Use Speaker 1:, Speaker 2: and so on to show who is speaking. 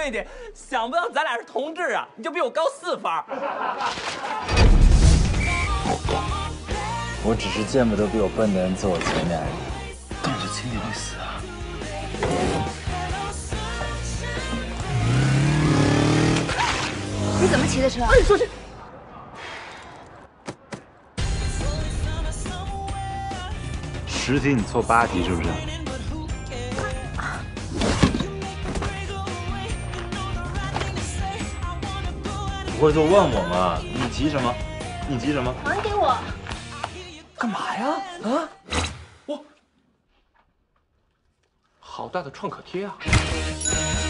Speaker 1: 妹姐，想不到咱俩是同志啊，你就比我高4分。
Speaker 2: 我只是见不得比我笨的人坐我前面而已。动着轻点会死啊！
Speaker 3: 你怎么骑的车？
Speaker 1: 哎，说去。
Speaker 2: 10题你错8题是不是？不会就问我嘛？你急什么？你急什么？
Speaker 3: 还给我！
Speaker 1: 干嘛呀？啊！我好大的创可贴啊！